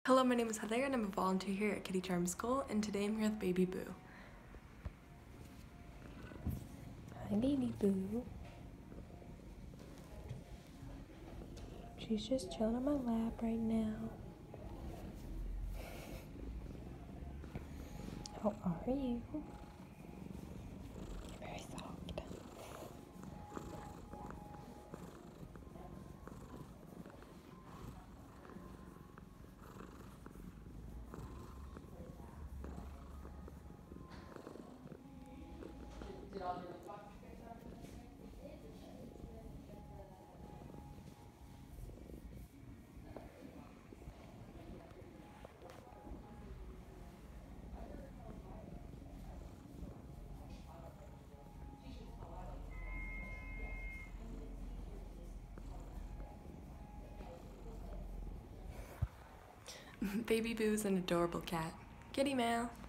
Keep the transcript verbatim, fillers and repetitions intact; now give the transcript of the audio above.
Hello, my name is Heather and I'm a volunteer here at Kitty Charm School, and today I'm here with Baby Boo. Hi, Baby Boo. She's just chilling on my lap right now. How are you? You're very soft. Baby Boo is an adorable cat. Kitty Mail!